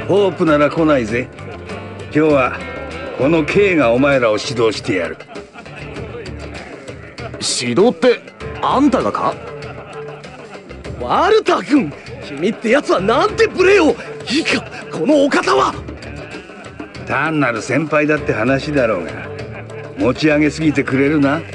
ホープなら来ないぜ。今日はこの K がお前らを指導してやる。 指導ってあんたがか？ ワルタ君、君ってやつはなんて無礼を。いいか、このお方は。 単なる先輩だって話だろうが、持ち上げすぎてくれるな。